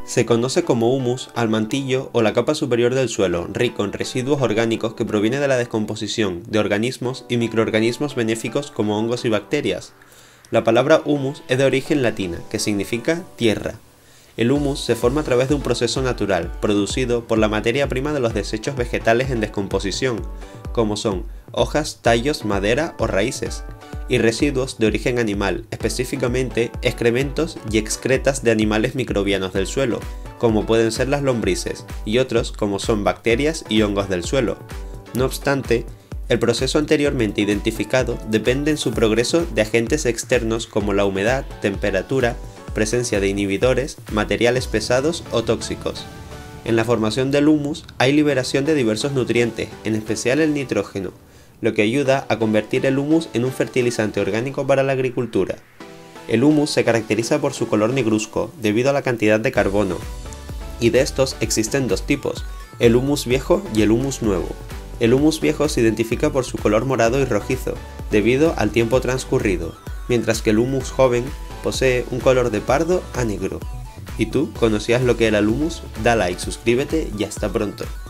Se conoce como humus al mantillo o la capa superior del suelo, rico en residuos orgánicos que proviene de la descomposición de organismos y microorganismos benéficos como hongos y bacterias. La palabra humus es de origen latina, que significa tierra. El humus se forma a través de un proceso natural, producido por la materia prima de los desechos vegetales en descomposición, como son hojas, tallos, madera o raíces, y residuos de origen animal, específicamente excrementos y excretas de animales microbianos del suelo, como pueden ser las lombrices, y otros como son bacterias y hongos del suelo. No obstante, el proceso anteriormente identificado depende en su progreso de agentes externos como la humedad, temperatura, presencia de inhibidores, materiales pesados o tóxicos. En la formación del humus hay liberación de diversos nutrientes, en especial el nitrógeno, lo que ayuda a convertir el humus en un fertilizante orgánico para la agricultura. El humus se caracteriza por su color negruzco debido a la cantidad de carbono, y de estos existen dos tipos, el humus viejo y el humus nuevo. El humus viejo se identifica por su color morado y rojizo, debido al tiempo transcurrido, mientras que el humus joven posee un color de pardo a negro. ¿Y tú conocías lo que era el humus? Da like, suscríbete y hasta pronto.